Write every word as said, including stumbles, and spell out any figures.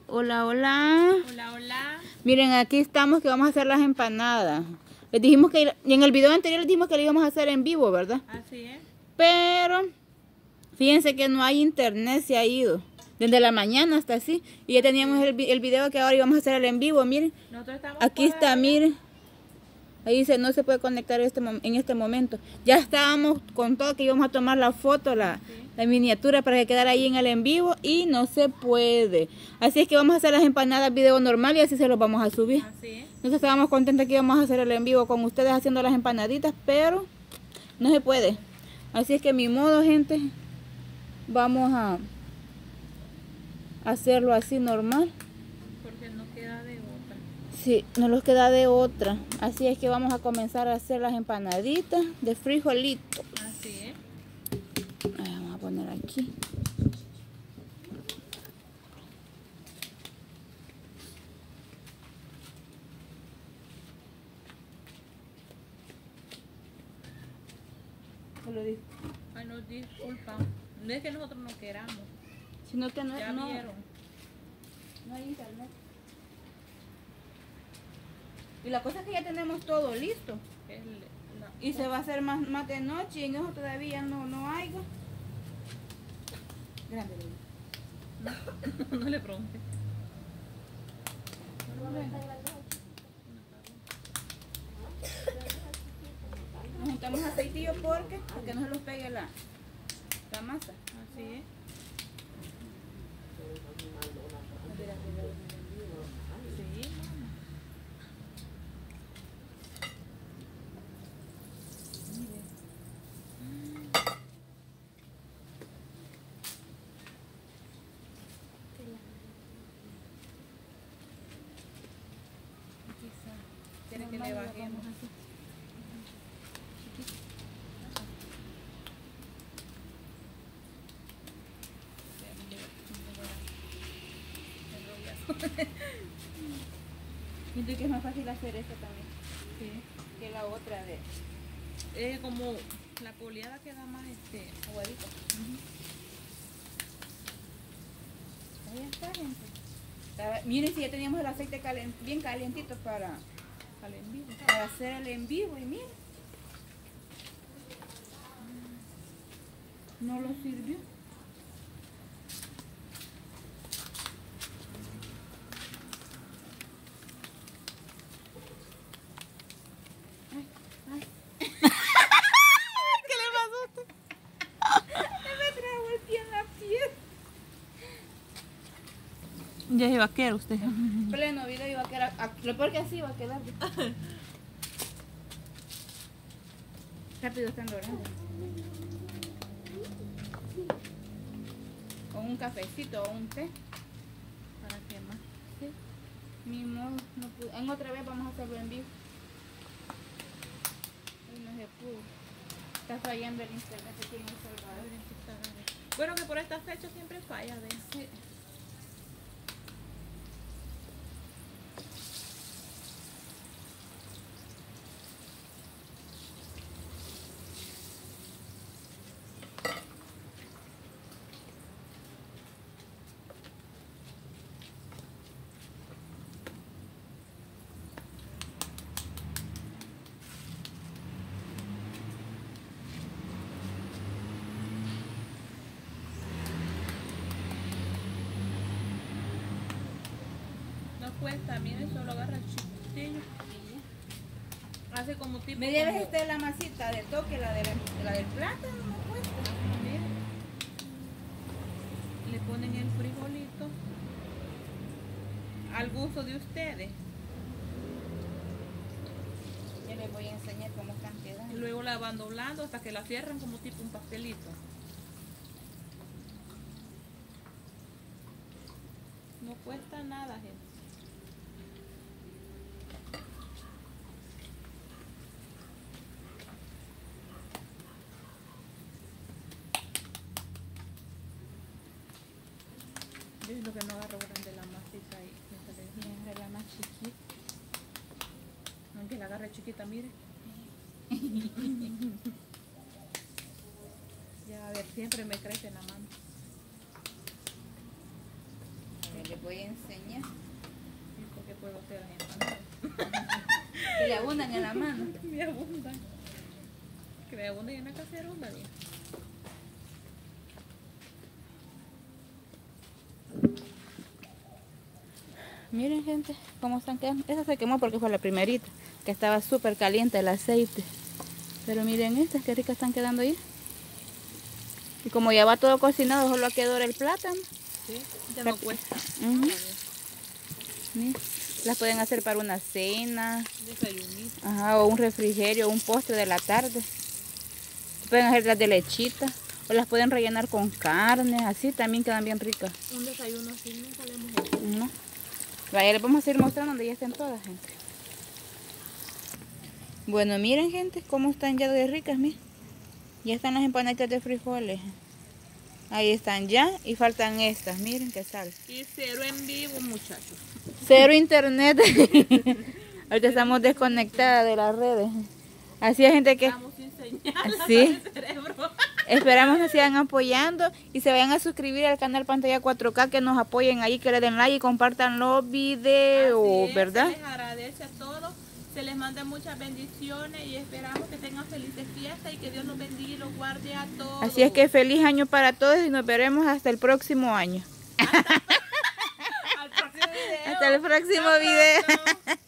Hola, hola. Hola, hola. Miren, aquí estamos que vamos a hacer las empanadas. Les dijimos que en el video anterior les dijimos que lo íbamos a hacer en vivo, ¿verdad? Así es. Pero fíjense que no hay internet, se ha ido. Desde la mañana hasta así. Y ya teníamos el, el video que ahora íbamos a hacer el en vivo, miren. Nosotros estamos Aquí por está, allá. miren. Ahí dice, no se puede conectar este, en este momento. Ya estábamos con todo que íbamos a tomar la foto, la, Sí. la miniatura para que quedara ahí en el en vivo y no se puede. Así es que vamos a hacer las empanadas video normal y así se los vamos a subir. Así es. Nosotros estábamos contentos que íbamos a hacer el en vivo con ustedes haciendo las empanaditas, pero no se puede. Así es que mi modo, gente, vamos a hacerlo así normal. Porque no queda de otra. Sí, no nos queda de otra. Así es que vamos a comenzar a hacer las empanaditas de frijolitos. Así es. Ay, vamos a poner aquí. ¿Qué lo digo? Ay, nos disculpa. No es que nosotros no queramos. Sino que no, Ya no, vieron. no hay internet. Y la cosa es que ya tenemos todo listo. Es la- Y se va a hacer más, más de noche y en eso todavía no, no hay. Grande, No, no le pregunté. nos juntamos aceitillo porque, porque no se los pegue la, la masa. Así es. Sí, mamá. ¿Quiere que le bajemos? Siento que es más fácil hacer esta también Sí. que la otra de Es como la poleada queda más este. aguadito. Ahí está, gente. Estaba- miren si ya teníamos el aceite calen- bien calientito para, Al en vivo. para hacer el en vivo y miren. No lo sirvió. Ay, ay. ¿Qué le pasó a usted? Me tragó el pie en la piel. Ya es vaquero usted. Pleno video iba a quedar. a- Lo peor que así iba a quedar. Rápido están dorando. O un cafecito o un té. ¿Para qué más? Sí. Ni modo, no pude. En otra vez vamos a hacerlo en vivo. Hoy no se pudo. Está fallando el internet aquí en El Salvador. Bueno, que por esta fecha siempre falla de. Sí. No cuesta, miren, solo agarra el chiquitillo. Hace como tipo. Me debes como- este la masita de toque, la, de la, la del plátano, no cuesta. Miren. Le ponen el frijolito al gusto de ustedes. Ya les voy a enseñar cómo están Y quedando. luego la van doblando hasta que la cierran como tipo un pastelito. No cuesta nada, gente. Yo es lo que no agarro grande la masita ahí. Miren, la más chiquita. Aunque la agarre chiquita, mire. Ya, a ver, siempre me crece en la mano. A ver, les voy a enseñar. Porque puedo hacer las empanadas. Que le abundan en la mano. Me abundan. Que me abundan en la cacerola. Bien. Miren, gente, cómo están quedando. Esa se quemó porque fue la primerita, que estaba súper caliente el aceite. Pero miren estas, qué ricas están quedando ahí. Y como ya va todo cocinado, solo quedó el plátano. Sí, ya no cuesta. Uh-huh. Miren, las pueden hacer para una cena. Desayunito. Ajá, o un refrigerio, un postre de la tarde. Pueden hacer las de lechita. O las pueden rellenar con carne, así también quedan bien ricas. Un desayuno así nunca le hemos hecho. No. Vaya, les vamos a ir mostrando donde ya estén todas, gente. Bueno, miren, gente, cómo están ya de ricas, miren. Ya están las empanaditas de frijoles. Ahí están ya y faltan estas, miren qué sal. Y cero en vivo, muchachos. Cero internet. Ahorita estamos desconectadas de las redes. Así hay gente que... Estamos sin señal. Sí. Cerebro. Esperamos que sigan apoyando y se vayan a suscribir al canal Pantalla cuatro K, que nos apoyen ahí, que le den like y compartan los videos, Así es, ¿verdad? Se les agradece a todos, se les manda muchas bendiciones y esperamos que tengan felices fiestas y que Dios los bendiga y los guarde a todos. Así es que feliz año para todos y nos veremos hasta el próximo año. Al próximo video. Hasta el próximo Hasta video. pronto.